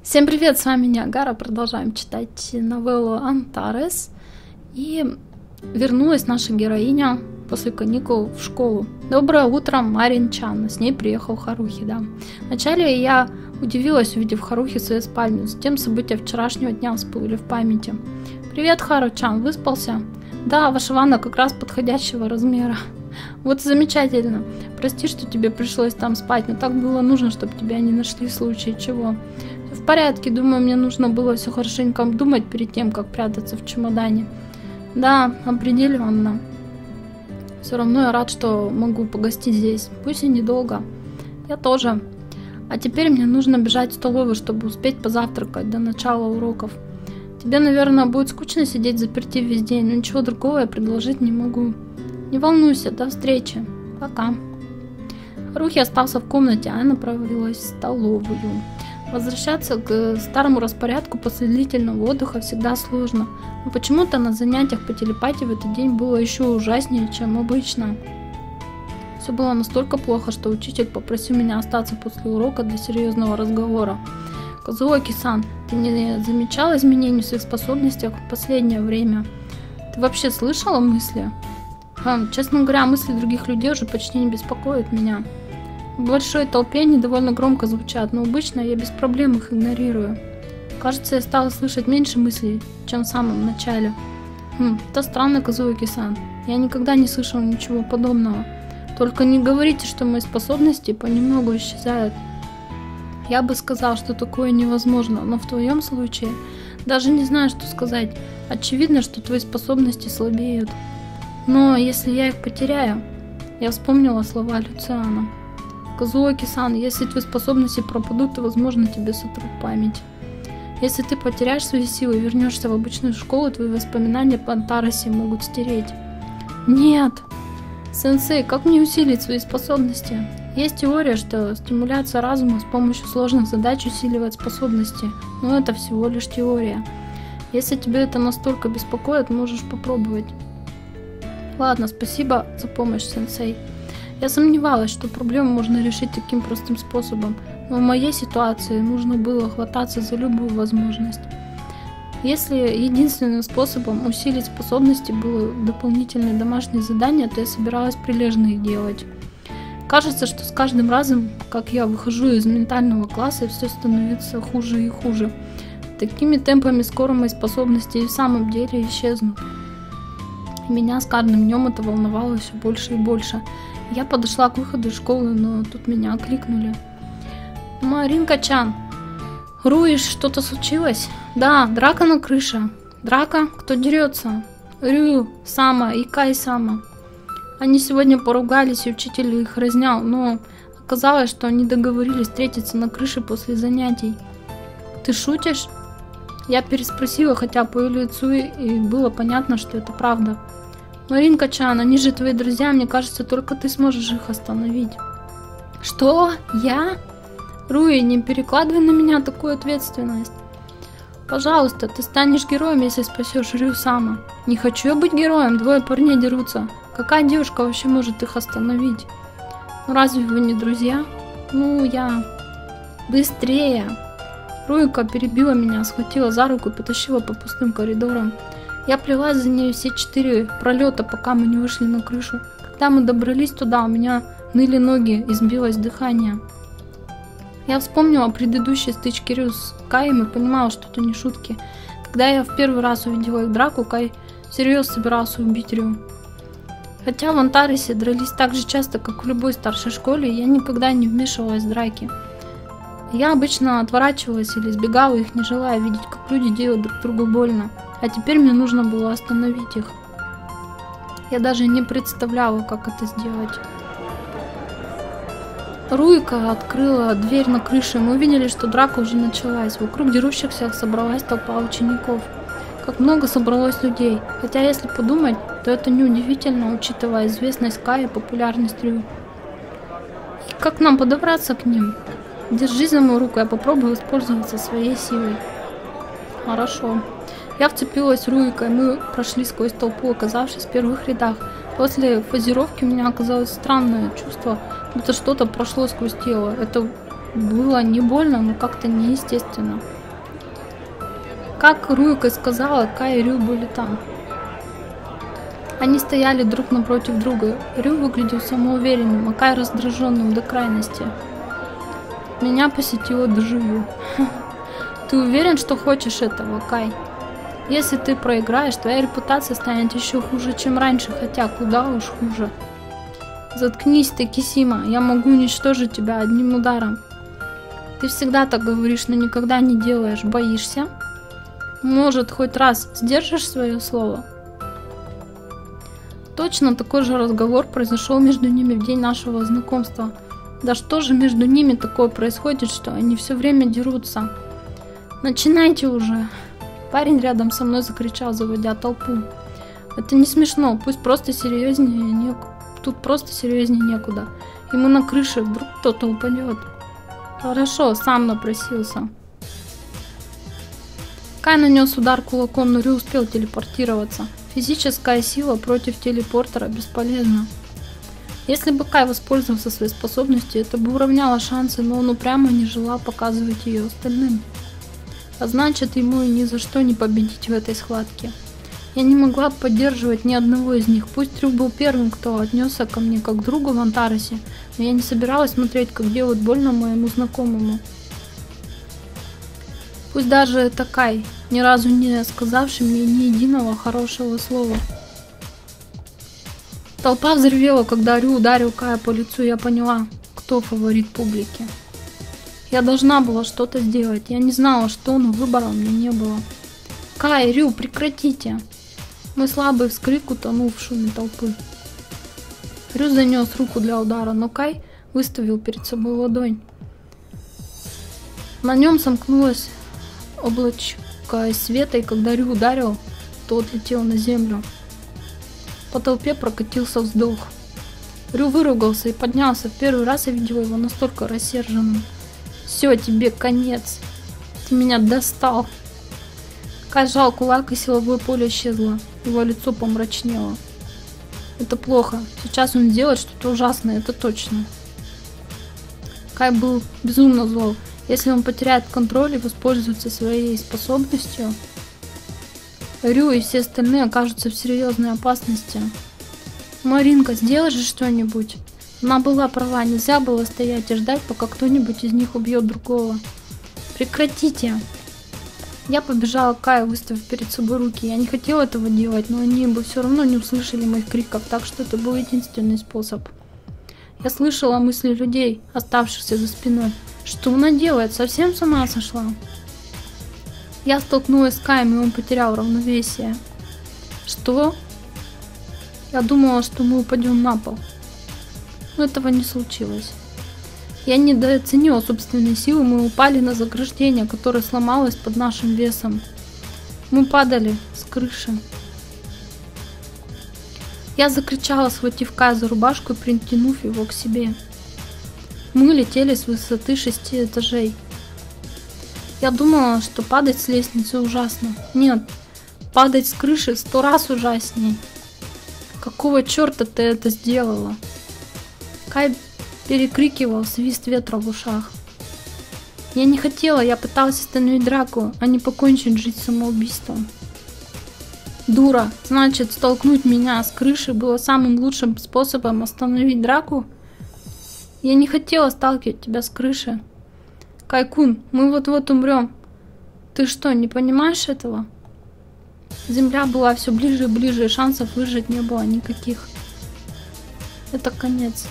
Всем привет, с вами Ниагара. Продолжаем читать новеллу Антарес. И вернулась наша героиня после каникул в школу. Доброе утро, Марин Чан. С ней приехал Харухи, да. Вначале я удивилась, увидев Харухи в своей спальне. Затем события вчерашнего дня всплыли в памяти. Привет, Хару-чан, выспался? Да, ваша ванна как раз подходящего размера. Вот замечательно. Прости, что тебе пришлось там спать, но так было нужно, чтобы тебя не нашли в случае чего. В порядке, думаю, мне нужно было все хорошенько обдумать перед тем, как прятаться в чемодане. Да, определенно. Все равно я рад, что могу погостить здесь, пусть и недолго. Я тоже. А теперь мне нужно бежать в столовую, чтобы успеть позавтракать до начала уроков. Тебе, наверное, будет скучно сидеть заперти весь день, но ничего другого я предложить не могу. Не волнуйся, до встречи. Пока. Харухи остался в комнате, а я направилась в столовую. Возвращаться к старому распорядку после длительного отдыха всегда сложно, но почему-то на занятиях по телепатии в этот день было еще ужаснее, чем обычно. Все было настолько плохо, что учитель попросил меня остаться после урока для серьезного разговора. Казуоки-сан, ты не замечал изменений в своих способностях в последнее время? Ты вообще слышала мысли? Честно говоря, мысли других людей уже почти не беспокоят меня. В большой толпе они довольно громко звучат, но обычно я без проблем их игнорирую. Кажется, я стала слышать меньше мыслей, чем в самом начале. Это странно, Казуоки-сан. Я никогда не слышала ничего подобного. Только не говорите, что мои способности понемногу исчезают. Я бы сказал, что такое невозможно, но в твоем случае даже не знаю, что сказать. Очевидно, что твои способности слабеют. Но если я их потеряю... Я вспомнила слова Люциана. Казуоки-сан, если твои способности пропадут, то, возможно, тебе сотрут память. Если ты потеряешь свои силы и вернешься в обычную школу, твои воспоминания по Антарасе могут стереть. Нет! Сенсей, как мне усилить свои способности? Есть теория, что стимуляция разума с помощью сложных задач усиливает способности, но это всего лишь теория. Если тебя это настолько беспокоит, можешь попробовать. Ладно, спасибо за помощь, сенсей. Я сомневалась, что проблему можно решить таким простым способом, но в моей ситуации нужно было хвататься за любую возможность. Если единственным способом усилить способности было дополнительное домашнее задание, то я собиралась прилежно их делать. Кажется, что с каждым разом, как я выхожу из ментального класса, все становится хуже и хуже. Такими темпами скоро мои способности и в самом деле исчезнут. Меня с каждым днем это волновало все больше и больше. Я подошла к выходу из школы, но тут меня окликнули. Маринка-чан, Руиш, что-то случилось? Да, драка на крыше. Драка? Кто дерется? Рю, Сама и Кай Сама. Они сегодня поругались, и учитель их разнял, но оказалось, что они договорились встретиться на крыше после занятий. Ты шутишь? Я переспросила, хотя по ее лицу и было понятно, что это правда. Маринка-чан, они же твои друзья, мне кажется, только ты сможешь их остановить. Что? Я? Руи, не перекладывай на меня такую ответственность. Пожалуйста, ты станешь героем, если спасешь Рю Сама. Не хочу я быть героем, двое парней дерутся. Какая девушка вообще может их остановить? Ну разве вы не друзья? Ну я... Быстрее! Руика перебила меня, схватила за руку и потащила по пустым коридорам. Я плелась за ней все 4 пролета, пока мы не вышли на крышу. Когда мы добрались туда, у меня ныли ноги и сбилось дыхание. Я вспомнила предыдущие стычки Рю с Каем и понимала, что это не шутки. Когда я в первый раз увидела их драку, Кай всерьез собирался убить Рю. Хотя в Антарасе дрались так же часто, как в любой старшей школе, я никогда не вмешивалась в драки. Я обычно отворачивалась или избегала их, не желая видеть, как люди делают друг другу больно. А теперь мне нужно было остановить их. Я даже не представляла, как это сделать. Руика открыла дверь на крыше, и мы увидели, что драка уже началась. Вокруг дерущихся собралась толпа учеников. Как много собралось людей. Хотя, если подумать, то это неудивительно, учитывая известность Кая и популярность Рю. И как нам подобраться к ним? Держись за мою руку, я попробую воспользоваться своей силой. Хорошо. Я вцепилась Руикой, и мы прошли сквозь толпу, оказавшись в первых рядах. После фазировки у меня оказалось странное чувство, будто что-то прошло сквозь тело. Это было не больно, но как-то неестественно. Как Руюка сказала, Кай и Рю были там. Они стояли друг напротив друга. Рю выглядел самоуверенным, а Кай раздраженным до крайности. Меня посетило дежавю. Ты уверен, что хочешь этого, Кай? Если ты проиграешь, твоя репутация станет еще хуже, чем раньше, хотя куда уж хуже. Заткнись ты, Кисима, я могу уничтожить тебя одним ударом. Ты всегда так говоришь, но никогда не делаешь. Боишься? Может, хоть раз сдержишь свое слово? Точно такой же разговор произошел между ними в день нашего знакомства. Да что же между ними такое происходит, что они все время дерутся? Начинайте уже. Парень рядом со мной закричал, заводя толпу. Это не смешно, пусть просто серьезнее тут просто серьезнее некуда. Ему на крыше, вдруг кто-то упадет. Хорошо, сам напросился. Кай нанес удар кулаком, но Рю успел телепортироваться. Физическая сила против телепортера бесполезна. Если бы Кай воспользовался своей способностью, это бы уравняло шансы, но он упрямо не желал показывать ее остальным. А значит, ему и ни за что не победить в этой схватке. Я не могла поддерживать ни одного из них. Пусть Рю был первым, кто отнесся ко мне как к другу в Антаресе, но я не собиралась смотреть, как делают больно моему знакомому. Пусть даже это Кай, ни разу не сказавший мне ни единого хорошего слова. Толпа взревела, когда Рю ударил Кая по лицу, я поняла, кто фаворит публики. Я должна была что-то сделать, я не знала, что, но выбора у меня не было. Кай, Рю, прекратите! Мой слабый вскрик утонул в шуме толпы. Рю занес руку для удара, но Кай выставил перед собой ладонь. На нем сомкнулось облачко света, и когда Рю ударил, то отлетел на землю. По толпе прокатился вздох. Рю выругался и поднялся. В первый раз я видела его настолько рассерженным. Все, тебе конец. Ты меня достал. Кай сжал кулак, и силовое поле исчезло. Его лицо помрачнело. Это плохо. Сейчас он сделает что-то ужасное, это точно. Кай был безумно зол. Если он потеряет контроль и воспользуется своей способностью, Рю и все остальные окажутся в серьезной опасности. Маринка, сделай же что-нибудь. Она была права, нельзя было стоять и ждать, пока кто-нибудь из них убьет другого. Прекратите. Я побежала к Каю, выставив перед собой руки. Я не хотела этого делать, но они бы все равно не услышали моих криков, так что это был единственный способ. Я слышала мысли людей, оставшихся за спиной. Что она делает? Совсем с ума сошла? Я столкнулась с Каем, и он потерял равновесие. Что? Я думала, что мы упадем на пол. Но этого не случилось. Я недооценила собственные силы, мы упали на заграждение, которое сломалось под нашим весом. Мы падали с крыши. Я закричала, схватив Кая за рубашку и притянув его к себе. Мы летели с высоты 6 этажей. Я думала, что падать с лестницы ужасно. Нет, падать с крыши 100 раз ужасней. Какого черта ты это сделала? Кай перекрикивал свист ветра в ушах. Я не хотела, я пыталась остановить драку, а не покончить жизнь самоубийством. Дура, значит, столкнуть меня с крыши было самым лучшим способом остановить драку? Я не хотела сталкивать тебя с крыши. Кай-кун, мы вот-вот умрем. Ты что, не понимаешь этого? Земля была все ближе и ближе, и шансов выжить не было никаких. Это конец.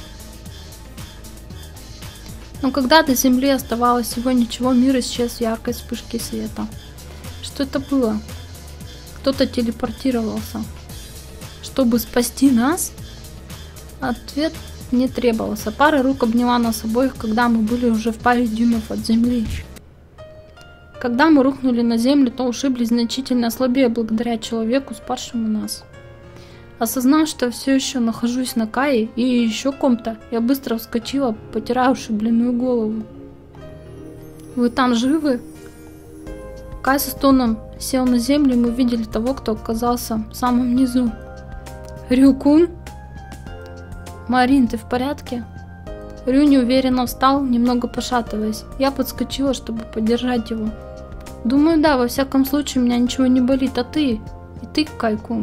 Но когда до земли оставалось всего ничего, мир исчез в яркой вспышке света. Что это было? Кто-то телепортировался. Чтобы спасти нас? Ответ не требовался. Пара рук обняла нас обоих, когда мы были уже в паре дюймов от земли. Когда мы рухнули на землю, то ушиблись значительно слабее благодаря человеку, спасшему нас. Осознав, что все еще нахожусь на Кае и еще ком-то, я быстро вскочила, потирая ушибленную голову. Вы там живы? Кай со стоном сел на землю, и мы видели того, кто оказался в самом низу. Рю-кун? Марин, ты в порядке? Рю неуверенно встал, немного пошатываясь. Я подскочила, чтобы поддержать его. Думаю, да, во всяком случае, у меня ничего не болит, а ты? И ты, Кай-кун?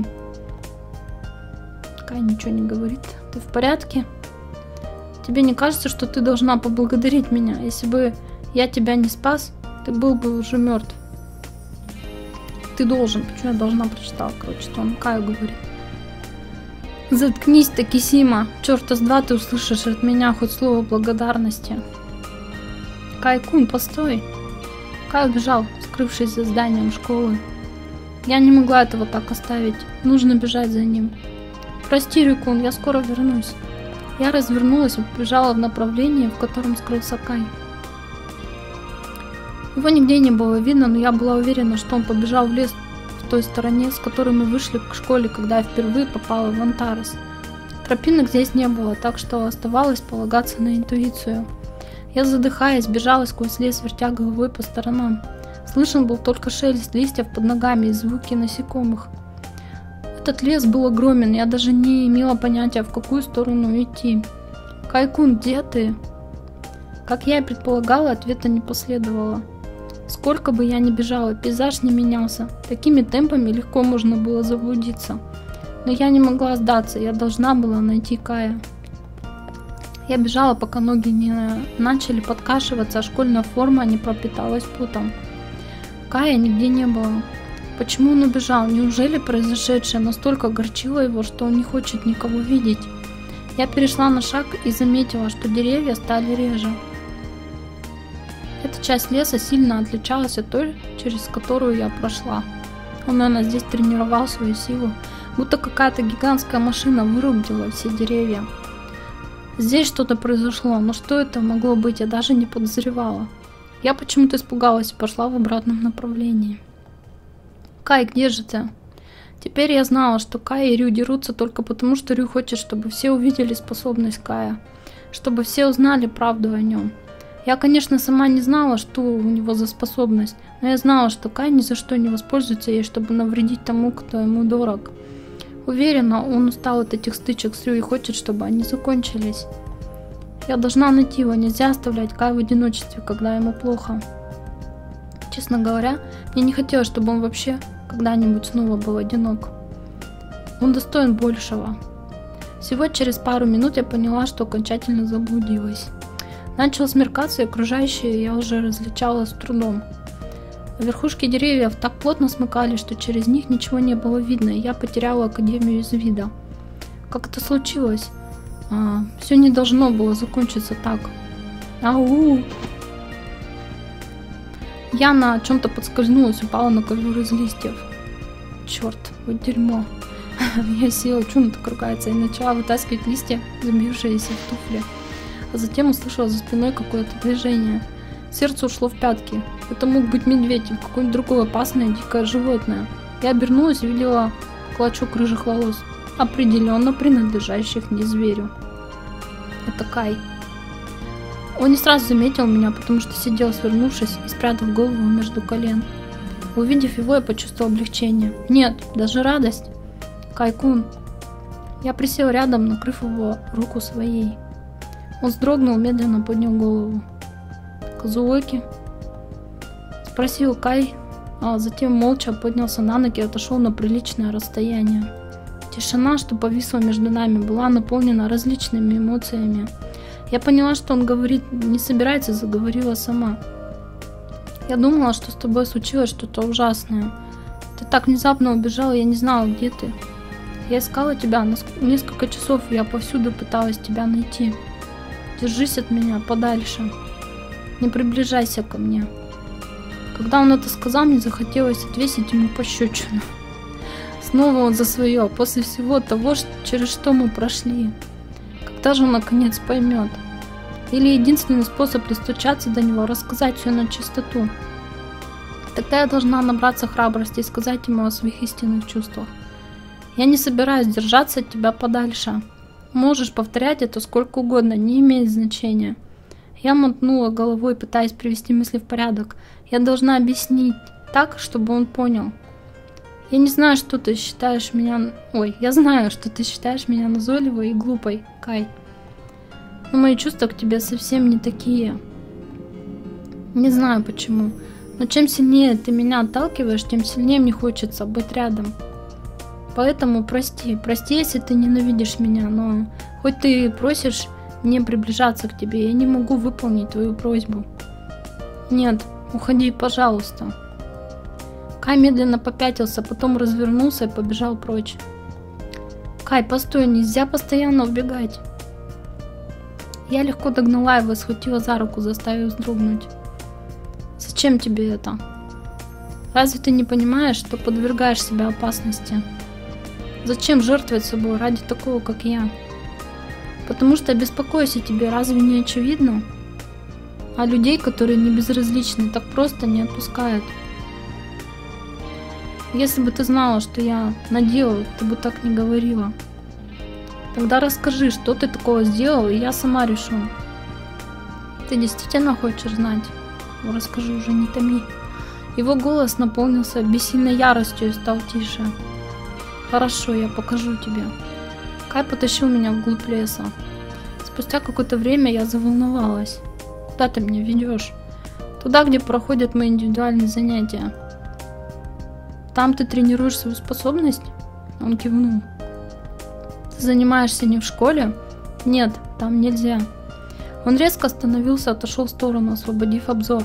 Кай ничего не говорит. Ты в порядке? Тебе не кажется, что ты должна поблагодарить меня? Если бы я тебя не спас, ты был бы уже мертв. Ты должен. Почему я должна? Прочитала, короче, что он Каю говорит. Заткнись, Такисима. Чёрта с два ты услышишь от меня хоть слово благодарности. Кай-кун, постой. Кай убежал, скрывшись за зданием школы. Я не могла этого так оставить. Нужно бежать за ним. Прости, Рюкун, я скоро вернусь. Я развернулась и побежала в направлении, в котором скрылся Кай. Его нигде не было видно, но я была уверена, что он побежал в лес в той стороне, с которой мы вышли к школе, когда я впервые попала в Антарес. Тропинок здесь не было, так что оставалось полагаться на интуицию. Я, задыхаясь, бежала сквозь лес, вертя головой по сторонам. Слышен был только шелест листьев под ногами и звуки насекомых. Этот лес был огромен, я даже не имела понятия, в какую сторону идти. Кай-кун, где ты? Как я и предполагала, ответа не последовало. Сколько бы я ни бежала, пейзаж не менялся. Такими темпами легко можно было заблудиться. Но я не могла сдаться, я должна была найти Кая. Я бежала, пока ноги не начали подкашиваться, а школьная форма не пропиталась потом. Кая нигде не было. Почему он убежал? Неужели произошедшее настолько огорчило его, что он не хочет никого видеть? Я перешла на шаг и заметила, что деревья стали реже. Эта часть леса сильно отличалась от той, через которую я прошла. Он, наверное, здесь тренировал свою силу, будто какая-то гигантская машина вырубила все деревья. Здесь что-то произошло, но что это могло быть, я даже не подозревала. Я почему-то испугалась и пошла в обратном направлении. Кай, где же ты? Теперь я знала, что Кай и Рю дерутся только потому, что Рю хочет, чтобы все увидели способность Кая, чтобы все узнали правду о нем. Я, конечно, сама не знала, что у него за способность, но я знала, что Кай ни за что не воспользуется ей, чтобы навредить тому, кто ему дорог. Уверена, он устал от этих стычек с Рю и хочет, чтобы они закончились. Я должна найти его, нельзя оставлять Кая в одиночестве, когда ему плохо. Честно говоря, мне не хотелось, чтобы он вообще когда-нибудь снова был одинок. Он достоин большего. Всего через пару минут я поняла, что окончательно заблудилась. Начало смеркаться, и окружающее я уже различала с трудом. Верхушки деревьев так плотно смыкались, что через них ничего не было видно, и я потеряла Академию из вида. Как это случилось? Все не должно было закончиться так. Ау! Я на чем-то подскользнулась, упала на ковер из листьев. Черт, вот дерьмо. Я села, что она так ругается, и начала вытаскивать листья, забившиеся в туфли. А затем услышала за спиной какое-то движение. Сердце ушло в пятки. Это мог быть медведь или какое-нибудь другое опасное дикое животное. Я обернулась и видела клочок рыжих волос, определенно принадлежащих не зверю. Это Кай. Он не сразу заметил меня, потому что сидел, свернувшись и спрятав голову между колен. Увидев его, я почувствовала облегчение. Нет, даже радость. Кай-кун. Я присела рядом, накрыв его руку своей. Он вздрогнул, медленно поднял голову. «Казуоки?» Спросил Кай, а затем молча поднялся на ноги и отошел на приличное расстояние. Тишина, что повисла между нами, была наполнена различными эмоциями. Я поняла, что он говорит, не собирается, заговорила сама. Я думала, что с тобой случилось что-то ужасное. Ты так внезапно убежала, я не знала, где ты. Я искала тебя, несколько часов я повсюду пыталась тебя найти. Держись от меня подальше. Не приближайся ко мне. Когда он это сказал, мне захотелось отвесить ему пощечину. Снова он за свое, после всего того, через что мы прошли. Когда же он наконец поймет? Или единственный способ достучаться до него, рассказать все на чистоту? Тогда я должна набраться храбрости и сказать ему о своих истинных чувствах. Я не собираюсь держаться от тебя подальше. Можешь повторять это сколько угодно, не имеет значения. Я мотнула головой, пытаясь привести мысли в порядок. Я должна объяснить так, чтобы он понял. Я знаю, что ты считаешь меня назойливой и глупой, Кай. Но мои чувства к тебе совсем не такие. Не знаю почему, Но чем сильнее ты меня отталкиваешь, тем сильнее мне хочется быть рядом. Поэтому прости, если ты ненавидишь меня, но хоть ты просишь не приближаться к тебе, я не могу выполнить твою просьбу. Нет, уходи, пожалуйста. Кай медленно попятился, потом развернулся и побежал прочь. Кай, постой, нельзя постоянно убегать. Я легко догнала его и схватила за руку, заставив вздрогнуть. Зачем тебе это? Разве ты не понимаешь, что подвергаешь себя опасности? Зачем жертвовать собой ради такого, как я? Потому что я беспокоюсь о тебе, разве не очевидно? А людей, которые не безразличны, так просто не отпускают. Если бы ты знала, что я наделала, ты бы так не говорила. Тогда расскажи, что ты такого сделала, и я сама решу. Ты действительно хочешь знать? Расскажи уже, не томи. Его голос наполнился бессильной яростью и стал тише. Хорошо, я покажу тебе. Кай потащил меня вглубь леса. Спустя какое-то время я заволновалась. Куда ты меня ведешь? Туда, где проходят мои индивидуальные занятия. Там ты тренируешь свою способность? Он кивнул. Ты занимаешься не в школе? Нет, там нельзя. Он резко остановился, отошел в сторону, освободив обзор.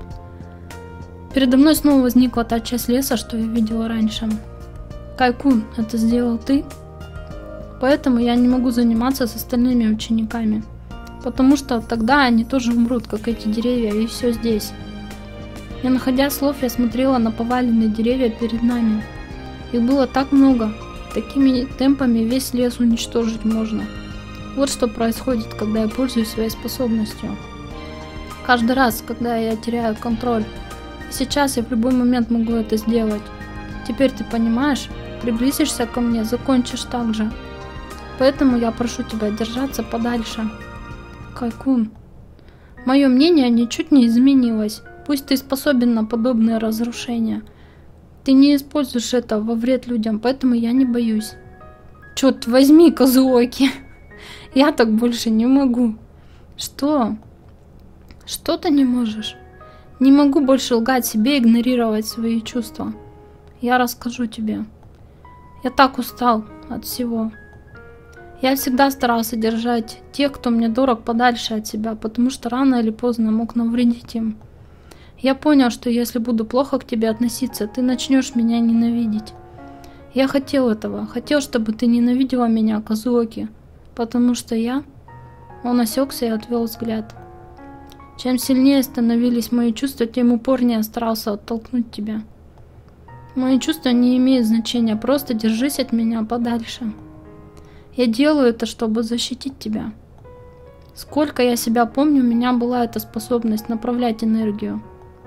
Передо мной снова возникла та часть леса, что я видела раньше. Кай-кун, это сделал ты? Поэтому я не могу заниматься с остальными учениками. Потому что тогда они тоже умрут, как эти деревья, и все здесь. Не находя слов, я смотрела на поваленные деревья перед нами. Их было так много. Такими темпами весь лес уничтожить можно. Вот что происходит, когда я пользуюсь своей способностью. Каждый раз, когда я теряю контроль. Сейчас я в любой момент могу это сделать. Теперь ты понимаешь? Приблизишься ко мне, закончишь так же. Поэтому я прошу тебя держаться подальше. Кай-кун, мое мнение ничуть не изменилось. Пусть ты способен на подобные разрушения. Ты не используешь это во вред людям, поэтому я не боюсь. Черт возьми, Казуоки. Я так больше не могу. Что? Что ты не можешь? Не могу больше лгать себе и игнорировать свои чувства. Я расскажу тебе. Я так устал от всего. Я всегда старался держать тех, кто мне дорог, подальше от себя, потому что рано или поздно мог навредить им. Я понял, что если буду плохо к тебе относиться, ты начнешь меня ненавидеть. Я хотел этого, хотел, чтобы ты ненавидела меня, Казуоки, потому что я... Он осекся и отвел взгляд. Чем сильнее становились мои чувства, тем упорнее старался оттолкнуть тебя. Мои чувства не имеют значения, просто держись от меня подальше. Я делаю это, чтобы защитить тебя. Сколько я себя помню, у меня была эта способность направлять энергию.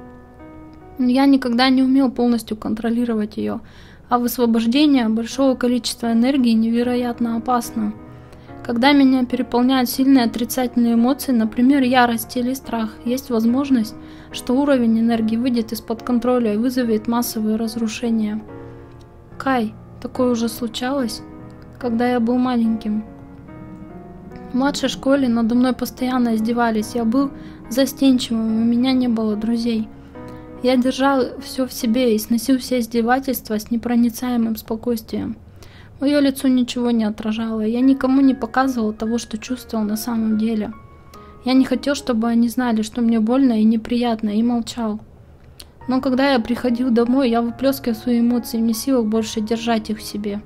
Но я никогда не умел полностью контролировать ее, а высвобождение большого количества энергии невероятно опасно. Когда меня переполняют сильные отрицательные эмоции, например, ярость или страх, есть возможность, что уровень энергии выйдет из-под контроля и вызовет массовые разрушения. Кай, такое уже случалось, когда я был маленьким. В младшей школе надо мной постоянно издевались, я был застенчивым, у меня не было друзей. Я держал все в себе и сносил все издевательства с непроницаемым спокойствием. Мое лицо ничего не отражало, я никому не показывал того, что чувствовал на самом деле. Я не хотел, чтобы они знали, что мне больно и неприятно, и молчал. Но когда я приходил домой, я выплескивал свои эмоции, не в силах больше держать их в себе.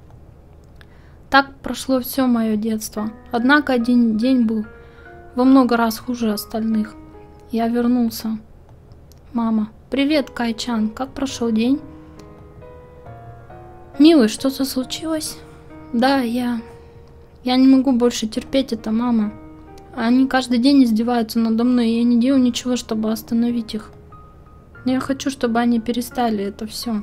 Так прошло все мое детство. Однако один день был во много раз хуже остальных. Я вернулся. Мама, привет, Кай-чан, как прошел день? Милый, что-то случилось? Да, я не могу больше терпеть это, мама. Они каждый день издеваются надо мной, и я не делаю ничего, чтобы остановить их. Я хочу, чтобы они перестали это все.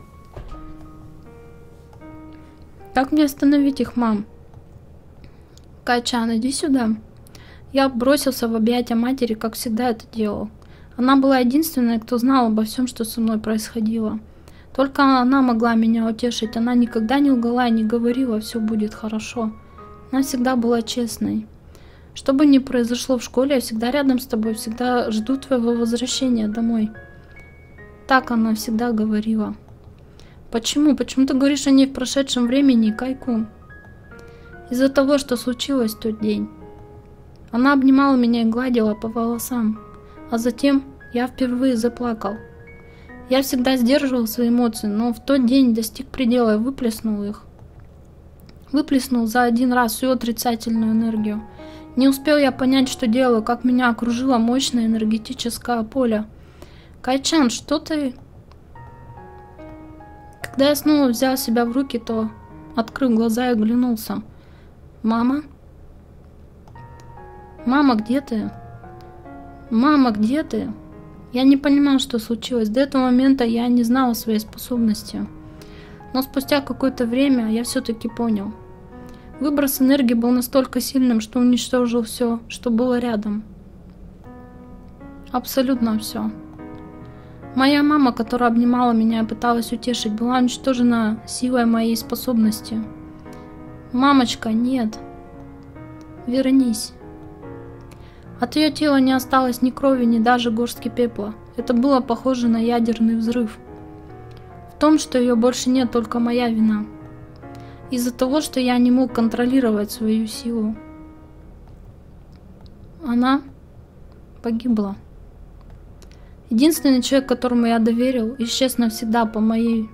Как мне остановить их, мам? Кай-чан, иди сюда. Я бросился в объятия матери, как всегда это делал. Она была единственной, кто знал обо всем, что со мной происходило. Только она могла меня утешить. Она никогда не лгала и не говорила, все будет хорошо. Она всегда была честной. Что бы ни произошло в школе, я всегда рядом с тобой, всегда жду твоего возвращения домой. Так она всегда говорила. Почему? Почему ты говоришь о ней в прошедшем времени, Кайку? Из-за того, что случилось в тот день. Она обнимала меня и гладила по волосам, а затем я впервые заплакал. Я всегда сдерживал свои эмоции, но в тот день достиг предела и выплеснул их. Выплеснул за один раз всю отрицательную энергию. Не успел я понять, что делаю, как меня окружило мощное энергетическое поле. Кайчан, что ты? Когда я снова взял себя в руки, то открыл глаза и оглянулся. Мама? Мама, где ты? Мама, где ты? Я не понимал, что случилось. До этого момента я не знал о своей способности. Но спустя какое-то время я все-таки понял. Выброс энергии был настолько сильным, что уничтожил все, что было рядом. Абсолютно все. Моя мама, которая обнимала меня и пыталась утешить, была уничтожена силой моей способности. Мамочка, нет. Вернись. От ее тела не осталось ни крови, ни даже горстки пепла. Это было похоже на ядерный взрыв. В том, что ее больше нет, только моя вина. Из-за того, что я не мог контролировать свою силу. Она погибла. Единственный человек, которому я доверял, исчез навсегда по моей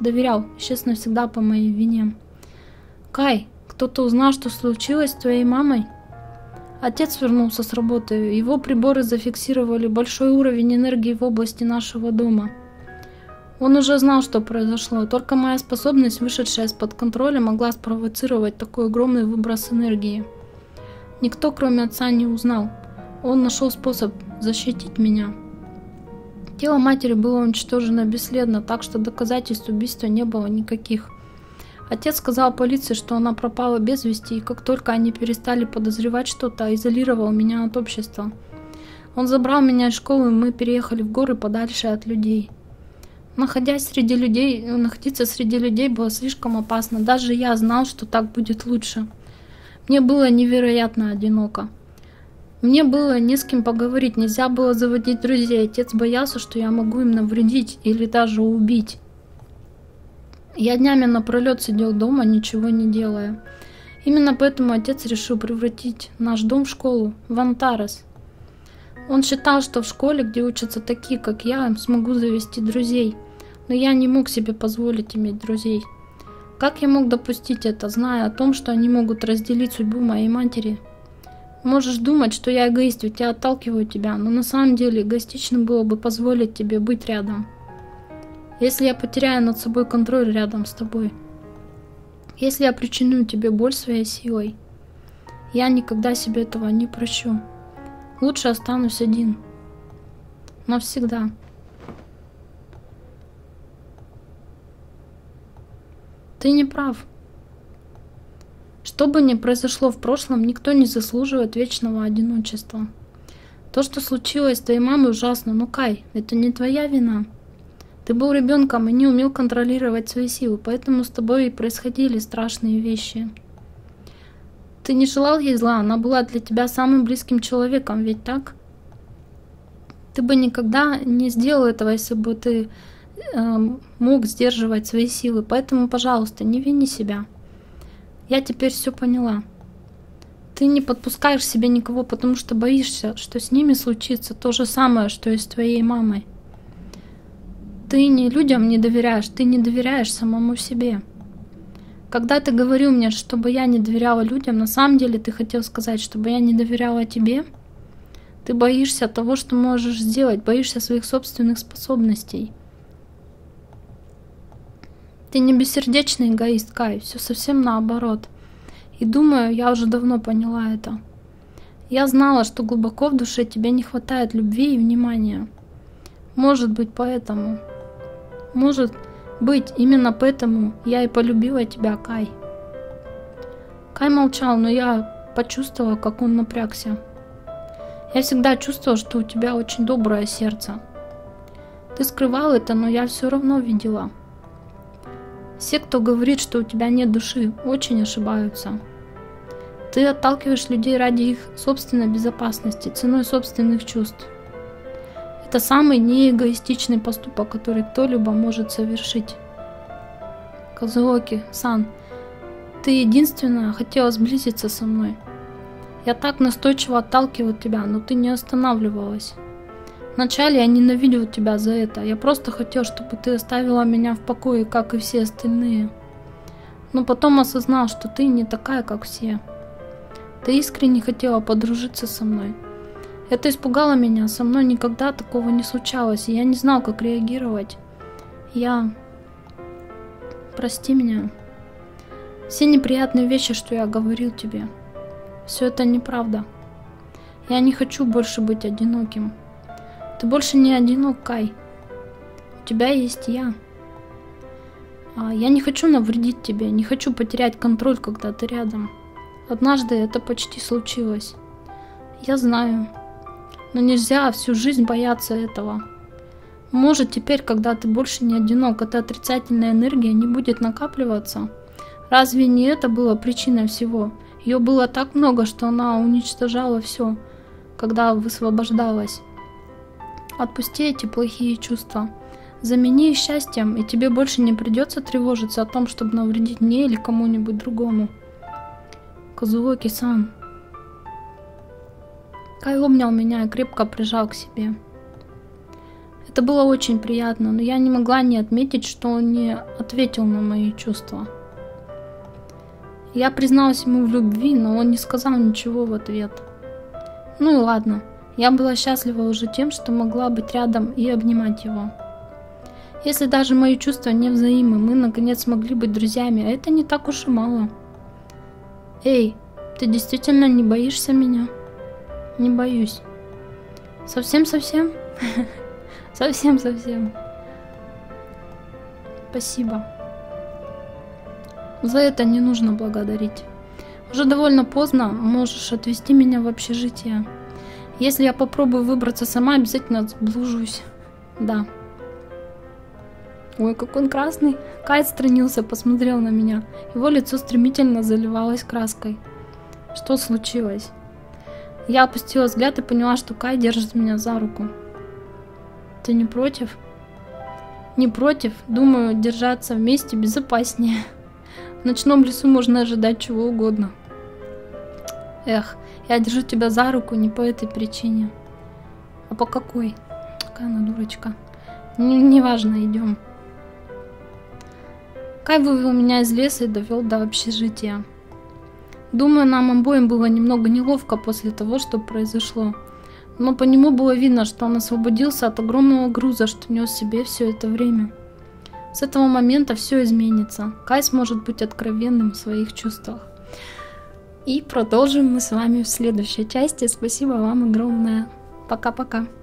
вине. Кай, кто-то узнал, что случилось с твоей мамой? Отец вернулся с работы. Его приборы зафиксировали большой уровень энергии в области нашего дома. Он уже знал, что произошло. Только моя способность, вышедшая из-под контроля, могла спровоцировать такой огромный выброс энергии. Никто, кроме отца, не узнал. Он нашел способ защитить меня. Тело матери было уничтожено бесследно, так что доказательств убийства не было никаких. Отец сказал полиции, что она пропала без вести, и как только они перестали подозревать что-то, изолировал меня от общества. Он забрал меня из школы, и мы переехали в горы подальше от людей. Находиться среди людей было слишком опасно. Даже я знал, что так будет лучше. Мне было невероятно одиноко. Мне было не с кем поговорить, нельзя было заводить друзей. Отец боялся, что я могу им навредить или даже убить. Я днями напролет сидел дома, ничего не делая. Именно поэтому отец решил превратить наш дом в школу, в Антарес. Он считал, что в школе, где учатся такие, как я, смогу завести друзей. Но я не мог себе позволить иметь друзей. Как я мог допустить это, зная о том, что они могут разделить судьбу моей матери? Можешь думать, что я эгоист, ведь я отталкиваю тебя, но на самом деле эгоистично было бы позволить тебе быть рядом. Если я потеряю над собой контроль рядом с тобой, если я причиню тебе боль своей силой, я никогда себе этого не прощу. Лучше останусь один. Навсегда. Ты не прав. Что бы ни произошло в прошлом, никто не заслуживает вечного одиночества. То, что случилось с твоей мамой, ужасно, но Кай, это не твоя вина. Ты был ребенком и не умел контролировать свои силы, поэтому с тобой и происходили страшные вещи. Ты не желал ей зла, она была для тебя самым близким человеком, ведь так? Ты бы никогда не сделал этого, если бы ты мог сдерживать свои силы, поэтому, пожалуйста, не вини себя. Я теперь все поняла. Ты не подпускаешь к себе никого, потому что боишься, что с ними случится то же самое, что и с твоей мамой. Ты не людям не доверяешь, ты не доверяешь самому себе. Когда ты говорил мне, чтобы я не доверяла людям, на самом деле ты хотел сказать, чтобы я не доверяла тебе? Ты боишься того, что можешь сделать, боишься своих собственных способностей. Ты не бессердечный эгоист, Кай, все совсем наоборот. И думаю, я уже давно поняла это. Я знала, что глубоко в душе тебе не хватает любви и внимания. Может быть, поэтому... Может быть, именно поэтому я и полюбила тебя, Кай. Кай молчал, но я почувствовала, как он напрягся. Я всегда чувствовала, что у тебя очень доброе сердце. Ты скрывал это, но я все равно видела. Все, кто говорит, что у тебя нет души, очень ошибаются. Ты отталкиваешь людей ради их собственной безопасности, ценой собственных чувств. Это самый неэгоистичный поступок, который кто-либо может совершить. Казуоки-сан, ты единственная хотела сблизиться со мной. Я так настойчиво отталкивал тебя, но ты не останавливалась. Вначале я ненавидел тебя за это. Я просто хотел, чтобы ты оставила меня в покое, как и все остальные. Но потом осознал, что ты не такая, как все. Ты искренне хотела подружиться со мной. Это испугало меня. Со мной никогда такого не случалось, и я не знал, как реагировать. Прости меня. Все неприятные вещи, что я говорил тебе. Все это неправда. Я не хочу больше быть одиноким. Ты больше не одинок, Кай. У тебя есть я. Я не хочу навредить тебе, не хочу потерять контроль, когда ты рядом. Однажды это почти случилось. Я знаю. Но нельзя всю жизнь бояться этого. Может, теперь, когда ты больше не одинок, эта отрицательная энергия не будет накапливаться? Разве не это было причиной всего? Ее было так много, что она уничтожала все, когда высвобождалась. Отпусти эти плохие чувства. Замени их счастьем, и тебе больше не придется тревожиться о том, чтобы навредить мне или кому-нибудь другому. Казуоки-сан. Кай обнял меня и крепко прижал к себе. Это было очень приятно, но я не могла не отметить, что он не ответил на мои чувства. Я призналась ему в любви, но он не сказал ничего в ответ. Ну и ладно, я была счастлива уже тем, что могла быть рядом и обнимать его. Если даже мои чувства не взаимны, мы наконец смогли быть друзьями, а это не так уж и мало. Эй, ты действительно не боишься меня? Не боюсь. Совсем-совсем? Совсем-совсем. Спасибо. За это не нужно благодарить. Уже довольно поздно, можешь отвезти меня в общежитие. Если я попробую выбраться сама, обязательно заблужусь. Да. Ой, как он красный. Кай отстранился, посмотрел на меня. Его лицо стремительно заливалось краской. Что случилось? Я опустила взгляд и поняла, что Кай держит меня за руку. Ты не против? Не против. Думаю, держаться вместе безопаснее. В ночном лесу можно ожидать чего угодно. Эх, я держу тебя за руку не по этой причине. А по какой? Какая она дурочка. Неважно, идем. Кай вывел меня из леса и довел до общежития. Думаю, нам обоим было немного неловко после того, что произошло. Но по нему было видно, что он освободился от огромного груза, что нес себе все это время. С этого момента все изменится. Кай сможет быть откровенным в своих чувствах. И продолжим мы с вами в следующей части. Спасибо вам огромное. Пока-пока.